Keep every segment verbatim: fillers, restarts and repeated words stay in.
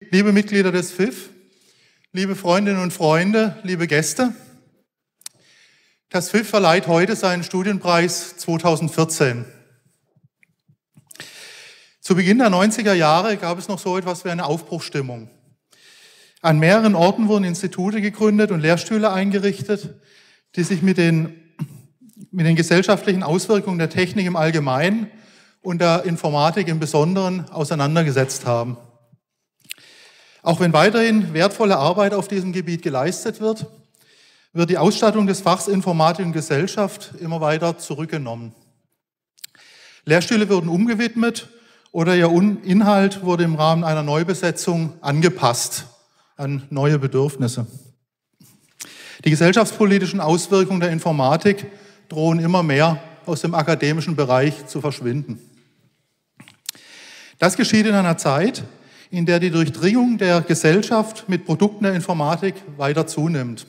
liebe Mitglieder des F I F, liebe Freundinnen und Freunde, liebe Gäste, das F I F verleiht heute seinen Studienpreis zweitausendvierzehn. Zu Beginn der neunziger Jahre gab es noch so etwas wie eine Aufbruchsstimmung. An mehreren Orten wurden Institute gegründet und Lehrstühle eingerichtet, die sich mit den, mit den gesellschaftlichen Auswirkungen der Technik im Allgemeinen und der Informatik im Besonderen auseinandergesetzt haben. Auch wenn weiterhin wertvolle Arbeit auf diesem Gebiet geleistet wird, wird die Ausstattung des Fachs Informatik und Gesellschaft immer weiter zurückgenommen. Lehrstühle wurden umgewidmet oder ihr Inhalt wurde im Rahmen einer Neubesetzung angepasst an neue Bedürfnisse. Die gesellschaftspolitischen Auswirkungen der Informatik drohen immer mehr aus dem akademischen Bereich zu verschwinden. Das geschieht in einer Zeit, in der die Durchdringung der Gesellschaft mit Produkten der Informatik weiter zunimmt.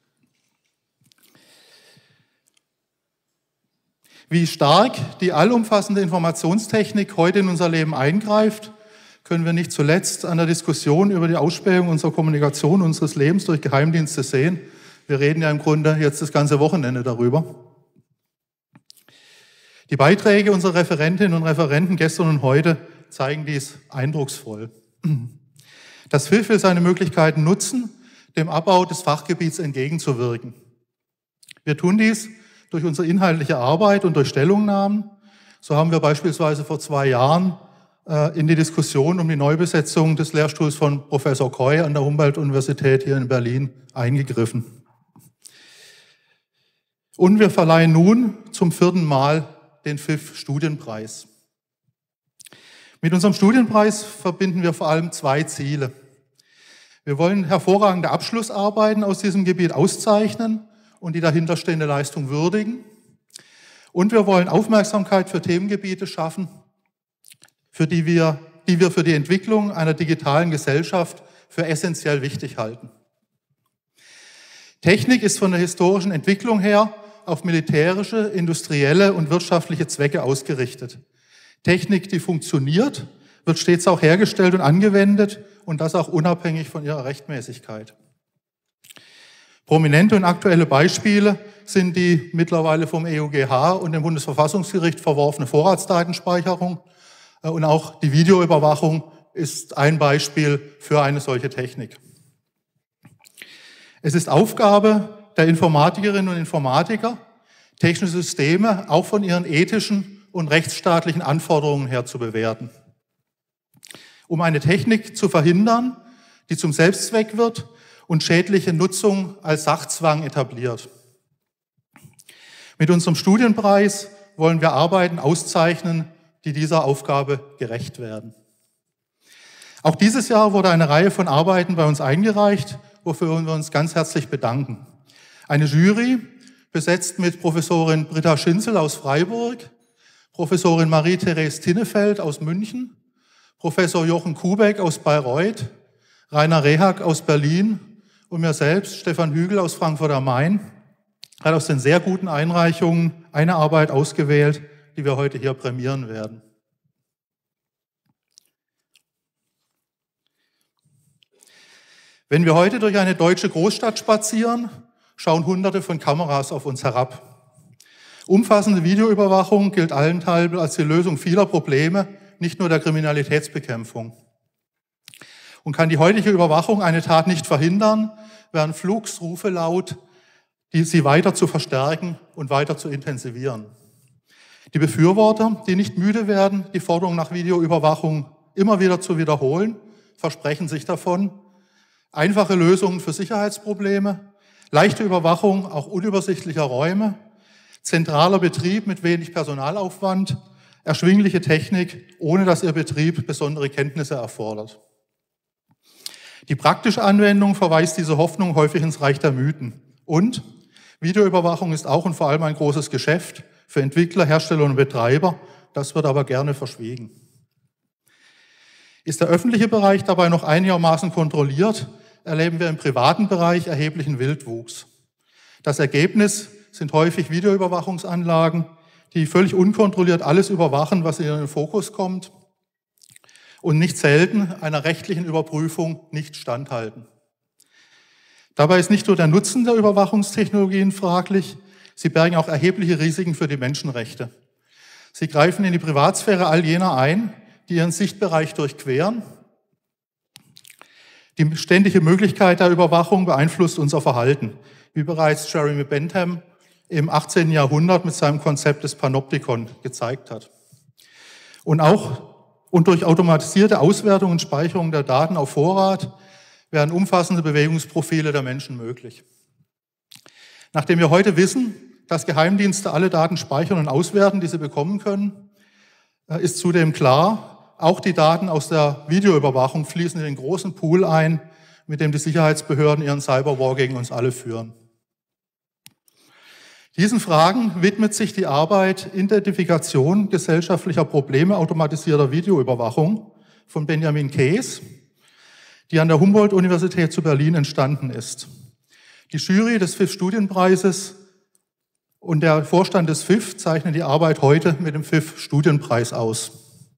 Wie stark die allumfassende Informationstechnik heute in unser Leben eingreift, können wir nicht zuletzt an der Diskussion über die Ausspähung unserer Kommunikation, unseres Lebens durch Geheimdienste sehen. Wir reden ja im Grunde jetzt das ganze Wochenende darüber. Die Beiträge unserer Referentinnen und Referenten gestern und heute zeigen dies eindrucksvoll. Das F I F will seine Möglichkeiten nutzen, dem Abbau des Fachgebiets entgegenzuwirken. Wir tun dies durch unsere inhaltliche Arbeit und durch Stellungnahmen. So haben wir beispielsweise vor zwei Jahren äh, in die Diskussion um die Neubesetzung des Lehrstuhls von Professor Koy an der Humboldt-Universität hier in Berlin eingegriffen. Und wir verleihen nun zum vierten Mal den F I F-Studienpreis. Mit unserem Studienpreis verbinden wir vor allem zwei Ziele. Wir wollen hervorragende Abschlussarbeiten aus diesem Gebiet auszeichnen und die dahinterstehende Leistung würdigen. Und wir wollen Aufmerksamkeit für Themengebiete schaffen, für die wir, die wir für die Entwicklung einer digitalen Gesellschaft für essentiell wichtig halten. Technik ist von der historischen Entwicklung her auf militärische, industrielle und wirtschaftliche Zwecke ausgerichtet. Technik, die funktioniert, wird stets auch hergestellt und angewendet und das auch unabhängig von ihrer Rechtmäßigkeit. Prominente und aktuelle Beispiele sind die mittlerweile vom E U G H und dem Bundesverfassungsgericht verworfene Vorratsdatenspeicherung und auch die Videoüberwachung ist ein Beispiel für eine solche Technik. Es ist Aufgabe der Informatikerinnen und Informatiker, technische Systeme auch von ihren ethischen und rechtsstaatlichen Anforderungen her zu bewerten. Um eine Technik zu verhindern, die zum Selbstzweck wird und schädliche Nutzung als Sachzwang etabliert. Mit unserem Studienpreis wollen wir Arbeiten auszeichnen, die dieser Aufgabe gerecht werden. Auch dieses Jahr wurde eine Reihe von Arbeiten bei uns eingereicht, wofür wir uns ganz herzlich bedanken. Eine Jury, besetzt mit Professorin Britta Schinzel aus Freiburg, Professorin Marie-Therese Tinnefeld aus München, Professor Jochen Kubeck aus Bayreuth, Rainer Rehak aus Berlin und mir selbst, Stefan Hügel aus Frankfurt am Main, hat aus den sehr guten Einreichungen eine Arbeit ausgewählt, die wir heute hier prämieren werden. Wenn wir heute durch eine deutsche Großstadt spazieren, schauen Hunderte von Kameras auf uns herab. Umfassende Videoüberwachung gilt allenthalben als die Lösung vieler Probleme, nicht nur der Kriminalitätsbekämpfung. Und kann die heutige Überwachung eine Tat nicht verhindern, werden flugs Rufe laut, die sie weiter zu verstärken und weiter zu intensivieren. Die Befürworter, die nicht müde werden, die Forderung nach Videoüberwachung immer wieder zu wiederholen, versprechen sich davon, einfache Lösungen für Sicherheitsprobleme, leichte Überwachung auch unübersichtlicher Räume, zentraler Betrieb mit wenig Personalaufwand, erschwingliche Technik, ohne dass ihr Betrieb besondere Kenntnisse erfordert. Die praktische Anwendung verweist diese Hoffnung häufig ins Reich der Mythen. Und Videoüberwachung ist auch und vor allem ein großes Geschäft für Entwickler, Hersteller und Betreiber. Das wird aber gerne verschwiegen. Ist der öffentliche Bereich dabei noch einigermaßen kontrolliert, erleben wir im privaten Bereich erheblichen Wildwuchs. Das Ergebnis sind häufig Videoüberwachungsanlagen, die völlig unkontrolliert alles überwachen, was in den Fokus kommt und nicht selten einer rechtlichen Überprüfung nicht standhalten. Dabei ist nicht nur der Nutzen der Überwachungstechnologien fraglich, sie bergen auch erhebliche Risiken für die Menschenrechte. Sie greifen in die Privatsphäre all jener ein, die ihren Sichtbereich durchqueren. Die ständige Möglichkeit der Überwachung beeinflusst unser Verhalten, wie bereits Jeremy Bentham im achtzehnten Jahrhundert mit seinem Konzept des Panoptikon gezeigt hat. Und auch und durch automatisierte Auswertung und Speicherung der Daten auf Vorrat werden umfassende Bewegungsprofile der Menschen möglich. Nachdem wir heute wissen, dass Geheimdienste alle Daten speichern und auswerten, die sie bekommen können, ist zudem klar, auch die Daten aus der Videoüberwachung fließen in den großen Pool ein, mit dem die Sicherheitsbehörden ihren Cyberwar gegen uns alle führen. Diesen Fragen widmet sich die Arbeit Identifikation gesellschaftlicher Probleme automatisierter Videoüberwachung von Benjamin Kees, die an der Humboldt-Universität zu Berlin entstanden ist. Die Jury des F I F-Studienpreises und der Vorstand des F I F zeichnen die Arbeit heute mit dem F I F-Studienpreis aus.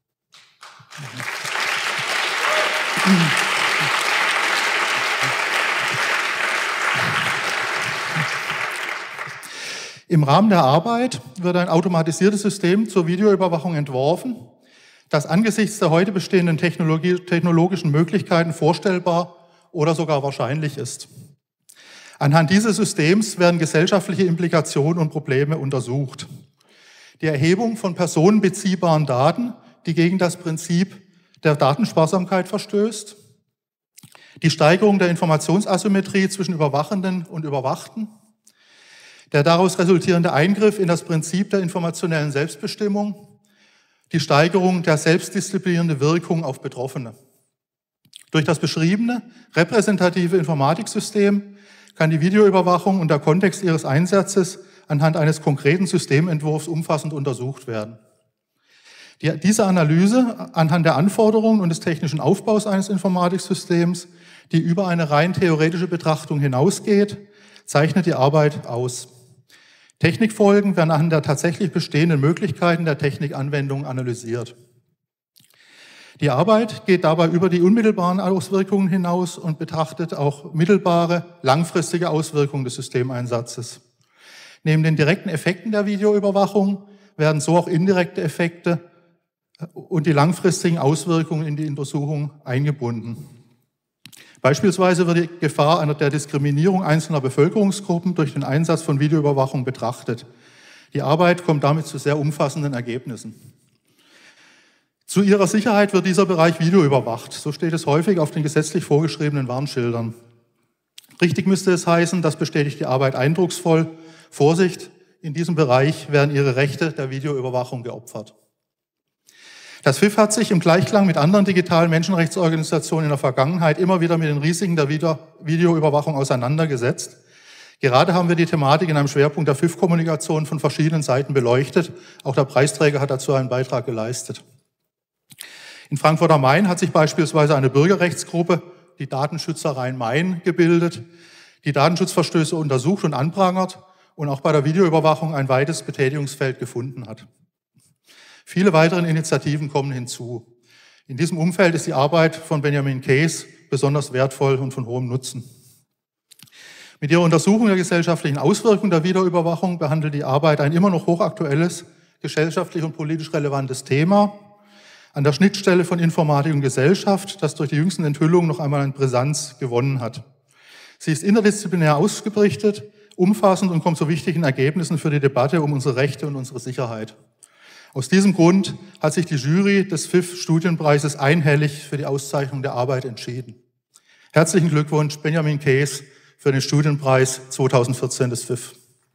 Im Rahmen der Arbeit wird ein automatisiertes System zur Videoüberwachung entworfen, das angesichts der heute bestehenden Technologie, technologischen Möglichkeiten vorstellbar oder sogar wahrscheinlich ist. Anhand dieses Systems werden gesellschaftliche Implikationen und Probleme untersucht. Die Erhebung von personenbeziehbaren Daten, die gegen das Prinzip der Datensparsamkeit verstößt, die Steigerung der Informationsasymmetrie zwischen Überwachenden und Überwachten, der daraus resultierende Eingriff in das Prinzip der informationellen Selbstbestimmung, die Steigerung der selbstdisziplinierenden Wirkung auf Betroffene. Durch das beschriebene repräsentative Informatiksystem kann die Videoüberwachung und der Kontext ihres Einsatzes anhand eines konkreten Systementwurfs umfassend untersucht werden. Die, diese Analyse anhand der Anforderungen und des technischen Aufbaus eines Informatiksystems, die über eine rein theoretische Betrachtung hinausgeht, zeichnet die Arbeit aus. Technikfolgen werden anhand der tatsächlich bestehenden Möglichkeiten der Technikanwendung analysiert. Die Arbeit geht dabei über die unmittelbaren Auswirkungen hinaus und betrachtet auch mittelbare, langfristige Auswirkungen des Systemeinsatzes. Neben den direkten Effekten der Videoüberwachung werden so auch indirekte Effekte und die langfristigen Auswirkungen in die Untersuchung eingebunden. Beispielsweise wird die Gefahr einer der Diskriminierung einzelner Bevölkerungsgruppen durch den Einsatz von Videoüberwachung betrachtet. Die Arbeit kommt damit zu sehr umfassenden Ergebnissen. Zu ihrer Sicherheit wird dieser Bereich videoüberwacht. So steht es häufig auf den gesetzlich vorgeschriebenen Warnschildern. Richtig müsste es heißen, das bestätigt die Arbeit eindrucksvoll. Vorsicht, in diesem Bereich werden ihre Rechte der Videoüberwachung geopfert. Das F I F hat sich im Gleichklang mit anderen digitalen Menschenrechtsorganisationen in der Vergangenheit immer wieder mit den Risiken der Videoüberwachung auseinandergesetzt. Gerade haben wir die Thematik in einem Schwerpunkt der F I F-Kommunikation von verschiedenen Seiten beleuchtet. Auch der Preisträger hat dazu einen Beitrag geleistet. In Frankfurt am Main hat sich beispielsweise eine Bürgerrechtsgruppe, die Datenschützer Rhein-Main, gebildet, die Datenschutzverstöße untersucht und anprangert und auch bei der Videoüberwachung ein weites Betätigungsfeld gefunden hat. Viele weitere Initiativen kommen hinzu. In diesem Umfeld ist die Arbeit von Benjamin Kees besonders wertvoll und von hohem Nutzen. Mit ihrer Untersuchung der gesellschaftlichen Auswirkungen der Videoüberwachung behandelt die Arbeit ein immer noch hochaktuelles, gesellschaftlich und politisch relevantes Thema an der Schnittstelle von Informatik und Gesellschaft, das durch die jüngsten Enthüllungen noch einmal an Brisanz gewonnen hat. Sie ist interdisziplinär ausgerichtet, umfassend und kommt zu wichtigen Ergebnissen für die Debatte um unsere Rechte und unsere Sicherheit. Aus diesem Grund hat sich die Jury des F I F-Studienpreises einhellig für die Auszeichnung der Arbeit entschieden. Herzlichen Glückwunsch, Benjamin Kees, für den Studienpreis zweitausendvierzehn des F I F.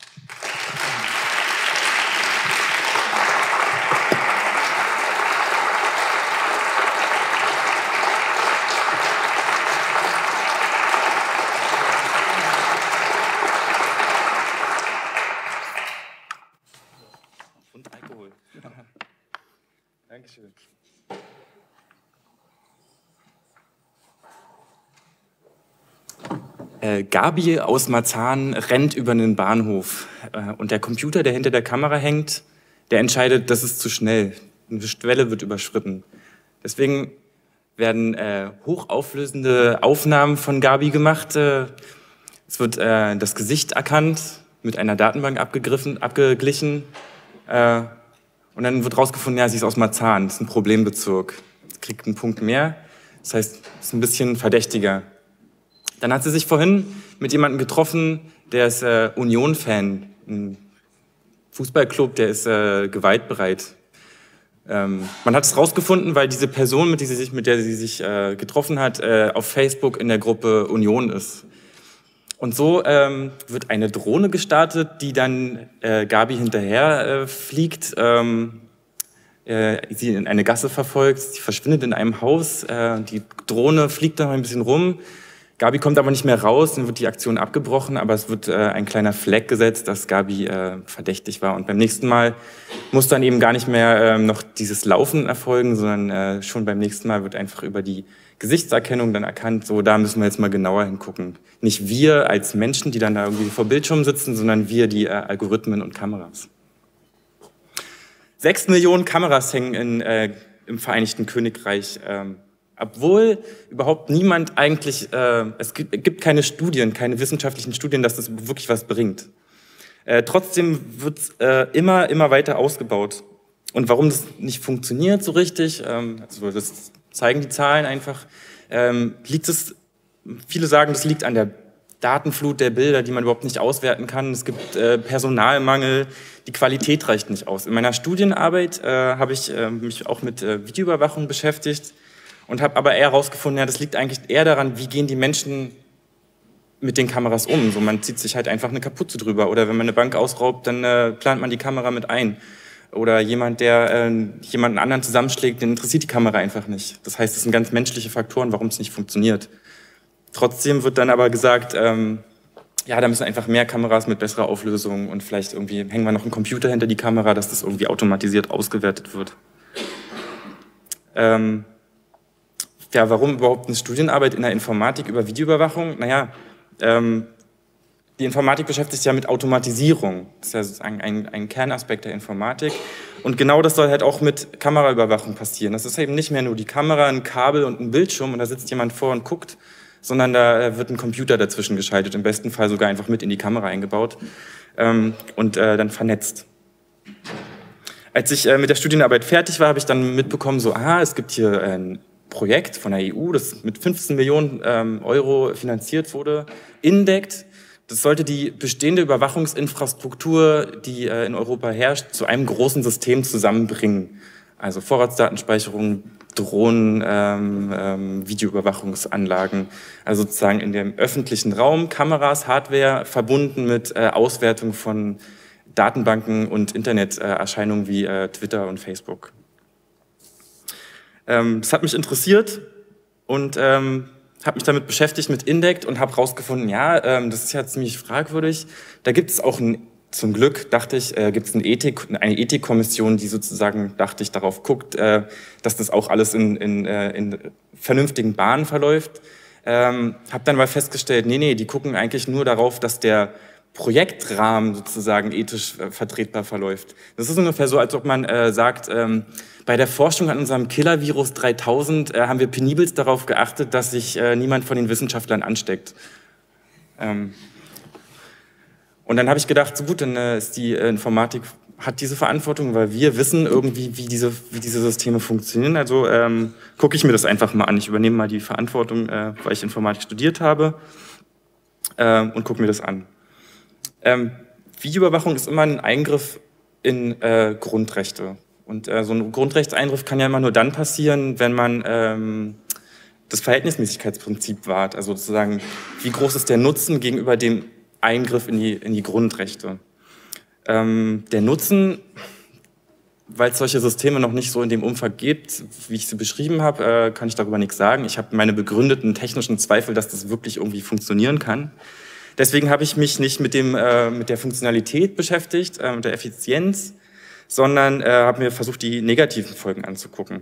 Dankeschön. Äh, Gabi aus Marzahn rennt über einen Bahnhof äh, und der Computer, der hinter der Kamera hängt, der entscheidet, das ist zu schnell. Eine Schwelle wird überschritten. Deswegen werden äh, hochauflösende Aufnahmen von Gabi gemacht. Äh, es wird äh, das Gesicht erkannt, mit einer Datenbank abgegriffen, abgeglichen. Äh, und dann wird rausgefunden, ja, sie ist aus Marzahn, das ist ein Problembezirk. Kriegt einen Punkt mehr, das heißt, es ist ein bisschen verdächtiger. Dann hat sie sich vorhin mit jemandem getroffen, der ist äh, Union-Fan, ein Fußballclub, der ist äh, gewaltbereit. Ähm, man hat es rausgefunden, weil diese Person, mit, die sie sich, mit der sie sich äh, getroffen hat, äh, auf Facebook in der Gruppe Union ist. Und so ähm, wird eine Drohne gestartet, die dann äh, Gabi hinterher äh, fliegt, ähm, äh, sie in eine Gasse verfolgt, sie verschwindet in einem Haus, äh, die Drohne fliegt dann noch ein bisschen rum, Gabi kommt aber nicht mehr raus, dann wird die Aktion abgebrochen, aber es wird äh, ein kleiner Fleck gesetzt, dass Gabi äh, verdächtig war. Und beim nächsten Mal muss dann eben gar nicht mehr äh, noch dieses Laufen erfolgen, sondern äh, schon beim nächsten Mal wird einfach über die Gesichtserkennung dann erkannt, so da müssen wir jetzt mal genauer hingucken. Nicht wir als Menschen, die dann da irgendwie vor Bildschirmen sitzen, sondern wir, die äh, Algorithmen und Kameras. Sechs Millionen Kameras hängen in, äh, im Vereinigten Königreich. Ähm, obwohl überhaupt niemand eigentlich, äh, es gibt, gibt keine Studien, keine wissenschaftlichen Studien, dass das wirklich was bringt. Äh, trotzdem wird es äh, immer, immer weiter ausgebaut. Und warum das nicht funktioniert so richtig, ähm, also das zeigen die Zahlen einfach, ähm, liegt es, viele sagen, das liegt an der Datenflut der Bilder, die man überhaupt nicht auswerten kann. Es gibt äh, Personalmangel, die Qualität reicht nicht aus. In meiner Studienarbeit äh, habe ich äh, mich auch mit äh, Videoüberwachung beschäftigt und habe aber eher herausgefunden, ja, das liegt eigentlich eher daran, wie gehen die Menschen mit den Kameras um. So, man zieht sich halt einfach eine Kapuze drüber. Oder wenn man eine Bank ausraubt, dann äh, plant man die Kamera mit ein. Oder jemand, der äh, jemanden anderen zusammenschlägt, den interessiert die Kamera einfach nicht. Das heißt, es sind ganz menschliche Faktoren, warum es nicht funktioniert. Trotzdem wird dann aber gesagt, ähm, ja, da müssen einfach mehr Kameras mit besserer Auflösung und vielleicht irgendwie hängen wir noch einen Computer hinter die Kamera, dass das irgendwie automatisiert ausgewertet wird. Ähm, ja, warum überhaupt eine Studienarbeit in der Informatik über Videoüberwachung? Naja, ähm, die Informatik beschäftigt sich ja mit Automatisierung. Das ist ja sozusagen ein, ein Kernaspekt der Informatik. Und genau das soll halt auch mit Kameraüberwachung passieren. Das ist eben nicht mehr nur die Kamera, ein Kabel und ein Bildschirm und da sitzt jemand vor und guckt, sondern da wird ein Computer dazwischen geschaltet, im besten Fall sogar einfach mit in die Kamera eingebaut ähm, und äh, dann vernetzt. Als ich äh, mit der Studienarbeit fertig war, habe ich dann mitbekommen, so, ah, es gibt hier ein Projekt von der E U, das mit fünfzehn Millionen ähm, Euro finanziert wurde, INDECT. Das sollte die bestehende Überwachungsinfrastruktur, die äh, in Europa herrscht, zu einem großen System zusammenbringen. Also Vorratsdatenspeicherung, Drohnen, ähm, ähm, Videoüberwachungsanlagen, also sozusagen in dem öffentlichen Raum, Kameras, Hardware, verbunden mit äh, Auswertung von Datenbanken und Interneterscheinungen äh, wie äh, Twitter und Facebook. Ähm, das hat mich interessiert und ähm, habe mich damit beschäftigt mit INDECT und habe herausgefunden, ja, ähm, das ist ja ziemlich fragwürdig. Da gibt es auch ein Zum Glück, dachte ich, äh, gibt es eine, Ethik, eine Ethikkommission, die sozusagen, dachte ich, darauf guckt, äh, dass das auch alles in, in, äh, in vernünftigen Bahnen verläuft. Ähm, habe dann mal festgestellt, nee, nee, die gucken eigentlich nur darauf, dass der Projektrahmen sozusagen ethisch äh, vertretbar verläuft. Das ist ungefähr so, als ob man äh, sagt, ähm, bei der Forschung an unserem Killer-Virus dreitausend äh, haben wir penibelst darauf geachtet, dass sich äh, niemand von den Wissenschaftlern ansteckt. Ähm, Und dann habe ich gedacht, so gut, dann äh, ist die äh, Informatik, hat diese Verantwortung, weil wir wissen irgendwie, wie diese, wie diese Systeme funktionieren. Also ähm, gucke ich mir das einfach mal an. Ich übernehme mal die Verantwortung, äh, weil ich Informatik studiert habe äh, und gucke mir das an. Ähm, Videoüberwachung ist immer ein Eingriff in äh, Grundrechte. Und äh, so ein Grundrechtseingriff kann ja immer nur dann passieren, wenn man ähm, das Verhältnismäßigkeitsprinzip wahrt. Also sozusagen, wie groß ist der Nutzen gegenüber dem Eingriff in die, in die Grundrechte. Ähm, der Nutzen, weil es solche Systeme noch nicht so in dem Umfang gibt, wie ich sie beschrieben habe, äh, kann ich darüber nichts sagen. Ich habe meine begründeten technischen Zweifel, dass das wirklich irgendwie funktionieren kann. Deswegen habe ich mich nicht mit, dem, äh, mit der Funktionalität beschäftigt, äh, mit der Effizienz, sondern äh, habe mir versucht, die negativen Folgen anzugucken.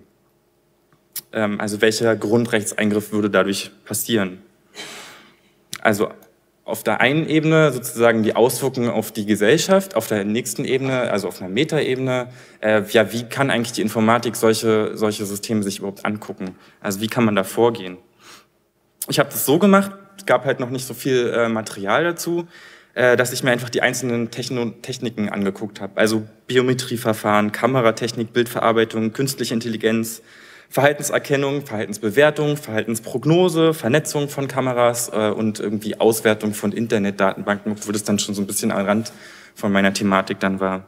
Ähm, also welcher Grundrechtseingriff würde dadurch passieren? Also auf der einen Ebene sozusagen die Auswirkungen auf die Gesellschaft, auf der nächsten Ebene, also auf einer Metaebene, äh, ja, wie kann eigentlich die Informatik solche, solche Systeme sich überhaupt angucken? Also wie kann man da vorgehen? Ich habe das so gemacht, es gab halt noch nicht so viel äh, Material dazu, äh, dass ich mir einfach die einzelnen Techno Techniken angeguckt habe. Also Biometrieverfahren, Kameratechnik, Bildverarbeitung, künstliche Intelligenz, Verhaltenserkennung, Verhaltensbewertung, Verhaltensprognose, Vernetzung von Kameras äh, und irgendwie Auswertung von Internetdatenbanken, obwohl das dann schon so ein bisschen am Rand von meiner Thematik dann war.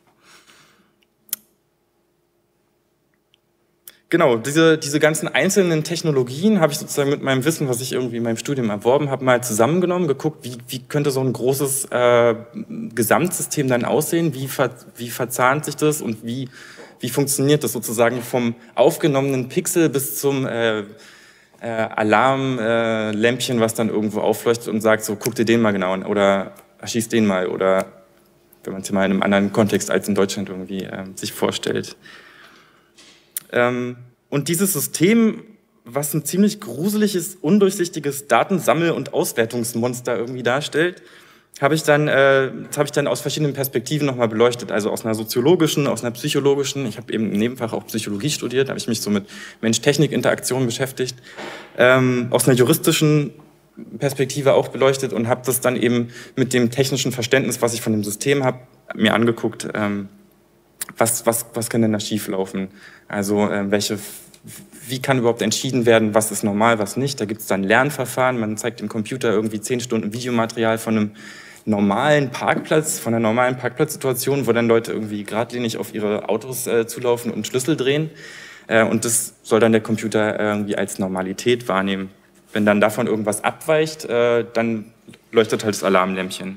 Genau, diese, diese ganzen einzelnen Technologien habe ich sozusagen mit meinem Wissen, was ich irgendwie in meinem Studium erworben habe, mal zusammengenommen, geguckt, wie, wie könnte so ein großes äh, Gesamtsystem dann aussehen, wie, ver, wie verzahnt sich das und wie, wie funktioniert das sozusagen vom aufgenommenen Pixel bis zum äh, äh, Alarmlämpchen, äh, was dann irgendwo aufleuchtet und sagt, so guck dir den mal genau an oder schieß den mal oder wenn man es mal in einem anderen Kontext als in Deutschland irgendwie äh, sich vorstellt. Und dieses System, was ein ziemlich gruseliges, undurchsichtiges Datensammel- und Auswertungsmonster irgendwie darstellt, habe ich dann, äh, das habe ich dann aus verschiedenen Perspektiven nochmal beleuchtet. Also aus einer soziologischen, aus einer psychologischen. Ich habe eben im Nebenfach auch Psychologie studiert, da habe ich mich so mit Mensch-Technik-Interaktion beschäftigt. Ähm, aus einer juristischen Perspektive auch beleuchtet und habe das dann eben mit dem technischen Verständnis, was ich von dem System habe, mir angeguckt. Ähm, Was, was, was kann denn da schieflaufen? Also äh, welche, wie kann überhaupt entschieden werden, was ist normal, was nicht? Da gibt es dann Lernverfahren, man zeigt dem Computer irgendwie zehn Stunden Videomaterial von einem normalen Parkplatz, von einer normalen Parkplatzsituation, wo dann Leute irgendwie geradlinig auf ihre Autos äh, zulaufen und Schlüssel drehen. Äh, und das soll dann der Computer irgendwie als Normalität wahrnehmen. Wenn dann davon irgendwas abweicht, äh, dann leuchtet halt das Alarmlämpchen.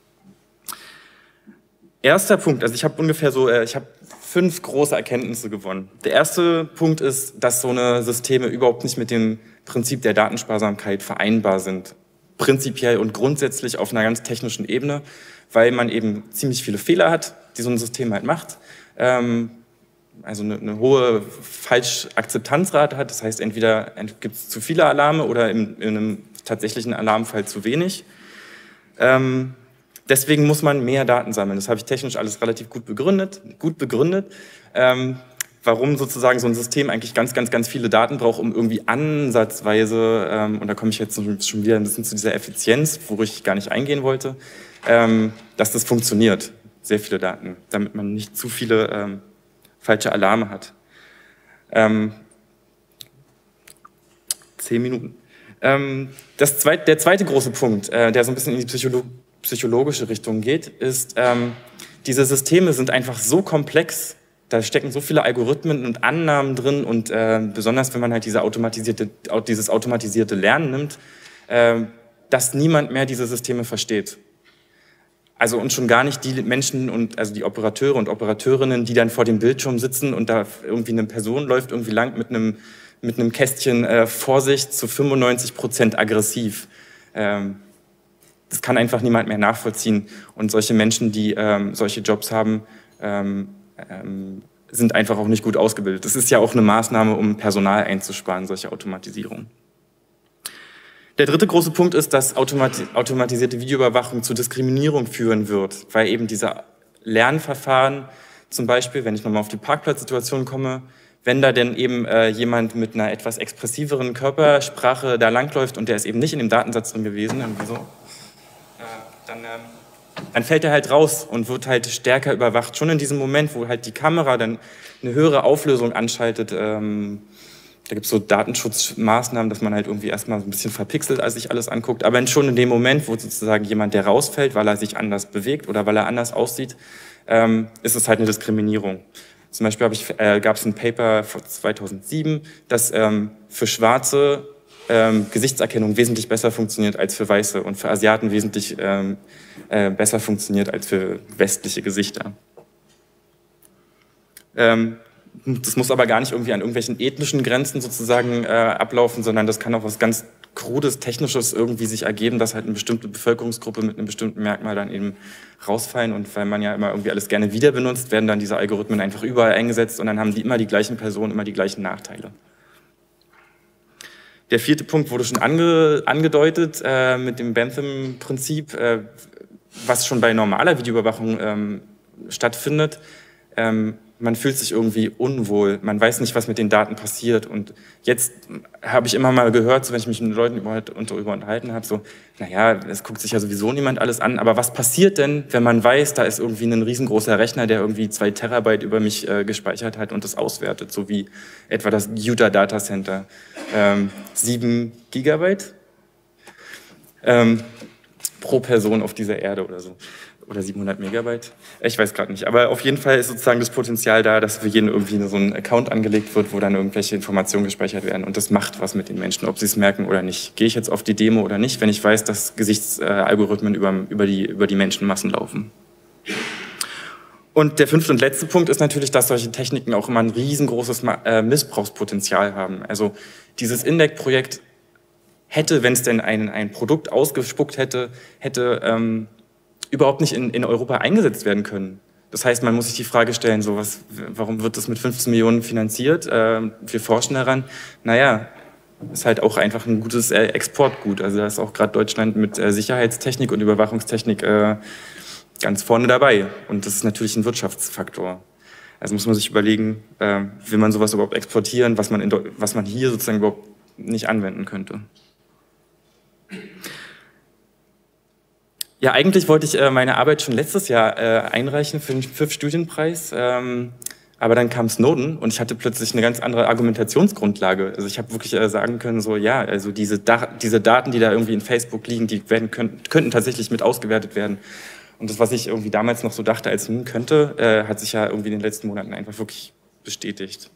Erster Punkt, also ich habe ungefähr so, ich habe fünf große Erkenntnisse gewonnen. Der erste Punkt ist, dass so eine Systeme überhaupt nicht mit dem Prinzip der Datensparsamkeit vereinbar sind. Prinzipiell und grundsätzlich auf einer ganz technischen Ebene, weil man eben ziemlich viele Fehler hat, die so ein System halt macht. Also eine, eine hohe Falschakzeptanzrate hat, das heißt entweder gibt es zu viele Alarme oder in, in einem tatsächlichen Alarmfall zu wenig. Deswegen muss man mehr Daten sammeln. Das habe ich technisch alles relativ gut begründet. Gut begründet, ähm, warum sozusagen so ein System eigentlich ganz, ganz, ganz viele Daten braucht, um irgendwie ansatzweise, ähm, und da komme ich jetzt schon wieder ein bisschen zu dieser Effizienz, wo ich gar nicht eingehen wollte, ähm, dass das funktioniert. Sehr viele Daten, damit man nicht zu viele ähm, falsche Alarme hat. Ähm, zehn Minuten. Ähm, das zweit, der zweite große Punkt, äh, der so ein bisschen in die Psychologie psychologische Richtung geht, ist, ähm, diese Systeme sind einfach so komplex, da stecken so viele Algorithmen und Annahmen drin und äh, besonders wenn man halt diese automatisierte, dieses automatisierte Lernen nimmt, äh, dass niemand mehr diese Systeme versteht. Also und schon gar nicht die Menschen und also die Operateure und Operateurinnen, die dann vor dem Bildschirm sitzen und da irgendwie eine Person läuft irgendwie lang mit einem, mit einem Kästchen äh, Vorsicht zu fünfundneunzig Prozent aggressiv. Ähm, Das kann einfach niemand mehr nachvollziehen. Und solche Menschen, die ähm, solche Jobs haben, ähm, ähm, sind einfach auch nicht gut ausgebildet. Das ist ja auch eine Maßnahme, um Personal einzusparen, solche Automatisierung. Der dritte große Punkt ist, dass automati automatisierte Videoüberwachung zu Diskriminierung führen wird, weil eben diese Lernverfahren, zum Beispiel, wenn ich nochmal auf die Parkplatzsituation komme, wenn da denn eben äh, jemand mit einer etwas expressiveren Körpersprache da langläuft und der ist eben nicht in dem Datensatz drin gewesen, irgendwie so, Dann, ähm, dann fällt er halt raus und wird halt stärker überwacht. Schon in diesem Moment, wo halt die Kamera dann eine höhere Auflösung anschaltet, ähm, da gibt es so Datenschutzmaßnahmen, dass man halt irgendwie erstmal so ein bisschen verpixelt, als sich alles anguckt. Aber schon in dem Moment, wo sozusagen jemand, der rausfällt, weil er sich anders bewegt oder weil er anders aussieht, ähm, ist es halt eine Diskriminierung. Zum Beispiel habe ich, äh, gab es ein Paper von zweitausendsieben, das ähm, für Schwarze Ähm, Gesichtserkennung wesentlich besser funktioniert als für Weiße und für Asiaten wesentlich ähm, äh, besser funktioniert als für westliche Gesichter. Ähm, das muss aber gar nicht irgendwie an irgendwelchen ethnischen Grenzen sozusagen äh, ablaufen, sondern das kann auch was ganz Krudes, Technisches irgendwie sich ergeben, dass halt eine bestimmte Bevölkerungsgruppe mit einem bestimmten Merkmal dann eben rausfallen und weil man ja immer irgendwie alles gerne wieder benutzt, werden dann diese Algorithmen einfach überall eingesetzt und dann haben die immer die gleichen Personen, immer die gleichen Nachteile. Der vierte Punkt wurde schon ange, angedeutet äh, mit dem Bentham-Prinzip, äh, was schon bei normaler Videoüberwachung ähm, stattfindet. Ähm, man fühlt sich irgendwie unwohl, man weiß nicht, was mit den Daten passiert. Und jetzt habe ich immer mal gehört, so, wenn ich mich mit Leuten über, darüber unterhalten habe, so, naja, es guckt sich ja sowieso niemand alles an, aber was passiert denn, wenn man weiß, da ist irgendwie ein riesengroßer Rechner, der irgendwie zwei Terabyte über mich äh, gespeichert hat und das auswertet, so wie etwa das Utah Data Center. Ähm, sieben Gigabyte ähm, pro Person auf dieser Erde oder so. Oder siebenhundert Megabyte. Ich weiß gerade nicht. Aber auf jeden Fall ist sozusagen das Potenzial da, dass für jeden irgendwie so ein Account angelegt wird, wo dann irgendwelche Informationen gespeichert werden. Und das macht was mit den Menschen, ob sie es merken oder nicht. Gehe ich jetzt auf die Demo oder nicht, wenn ich weiß, dass Gesichtsalgorithmen über, über, die, über die Menschenmassen laufen. Und der fünfte und letzte Punkt ist natürlich, dass solche Techniken auch immer ein riesengroßes Missbrauchspotenzial haben. Also dieses INDEC-Projekt hätte, wenn es denn ein, ein Produkt ausgespuckt hätte, hätte ähm, überhaupt nicht in, in Europa eingesetzt werden können. Das heißt, man muss sich die Frage stellen, so was, warum wird das mit fünfzehn Millionen finanziert? Äh, wir forschen daran. Naja, ist halt auch einfach ein gutes äh, Exportgut. Also da ist auch gerade Deutschland mit äh, Sicherheitstechnik und Überwachungstechnik äh, ganz vorne dabei. Und das ist natürlich ein Wirtschaftsfaktor. Also muss man sich überlegen, äh, will man sowas überhaupt exportieren, was man, in, was man hier sozusagen überhaupt nicht anwenden könnte. Ja, eigentlich wollte ich äh, meine Arbeit schon letztes Jahr äh, einreichen für den F I F-Studienpreis, ähm, aber dann kam Snowden und ich hatte plötzlich eine ganz andere Argumentationsgrundlage. Also ich habe wirklich äh, sagen können, so ja, also diese, da diese Daten, die da irgendwie in Facebook liegen, die werden, können, könnten tatsächlich mit ausgewertet werden. Und das, was ich irgendwie damals noch so dachte, als hm, könnte, äh, hat sich ja irgendwie in den letzten Monaten einfach wirklich bestätigt.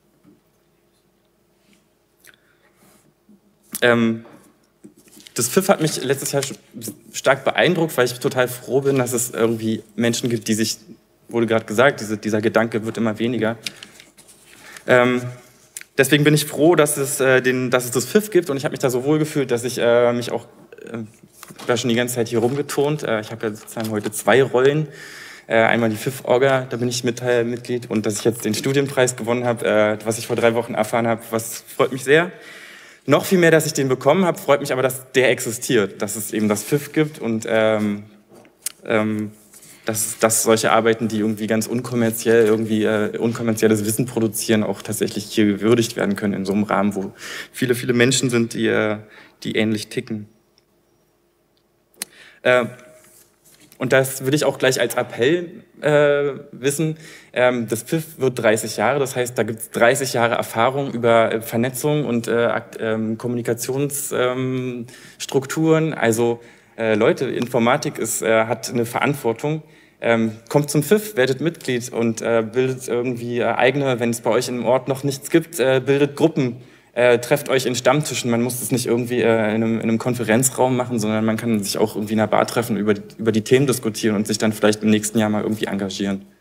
Ähm, Das F I F hat mich letztes Jahr stark beeindruckt, weil ich total froh bin, dass es irgendwie Menschen gibt, die sich, wurde gerade gesagt, diese, dieser Gedanke wird immer weniger. Ähm, deswegen bin ich froh, dass es, äh, den, dass es das F I F gibt und ich habe mich da so wohl gefühlt, dass ich äh, mich auch, äh, da schon die ganze Zeit hier rumgeturnt. Äh, ich habe ja sozusagen heute zwei Rollen. Äh, einmal die F I F-Orga, da bin ich mit, äh, Mitglied und dass ich jetzt den Studienpreis gewonnen habe, äh, was ich vor drei Wochen erfahren habe, was freut mich sehr. Noch viel mehr, dass ich den bekommen habe, freut mich aber, dass der existiert, dass es eben das F I F gibt und ähm, ähm, dass, dass solche Arbeiten, die irgendwie ganz unkommerziell, irgendwie äh, unkommerzielles Wissen produzieren, auch tatsächlich hier gewürdigt werden können in so einem Rahmen, wo viele, viele Menschen sind, die, äh, die ähnlich ticken. Äh, Und das will ich auch gleich als Appell äh, wissen. Ähm, das F I F wird dreißig Jahre, das heißt, da gibt es dreißig Jahre Erfahrung über äh, Vernetzung und äh, äh, Kommunikationsstrukturen. Ähm, also äh, Leute, Informatik ist, äh, hat eine Verantwortung. Ähm, kommt zum F I F, werdet Mitglied und äh, bildet irgendwie äh, eigene, wenn es bei euch im Ort noch nichts gibt, äh, bildet Gruppen. Äh, trefft euch in Stammtischen, man muss das nicht irgendwie äh, in, einem, in einem Konferenzraum machen, sondern man kann sich auch irgendwie in einer Bar treffen, über die, über die Themen diskutieren und sich dann vielleicht im nächsten Jahr mal irgendwie engagieren.